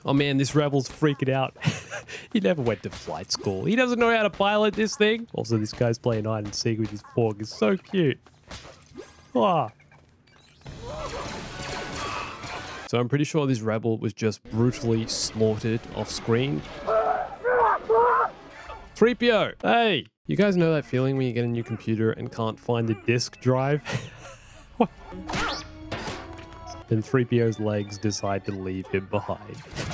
Oh man, this rebel's freaking out. He never went to flight school. He doesn't know how to pilot this thing. Also, this guy's playing hide and seek with his fork. It's so cute. Ah. So I'm pretty sure this rebel was just brutally slaughtered off screen. 3PO, hey! You guys know that feeling when you get a new computer and can't find the disk drive? Then 3PO's legs decide to leave him behind.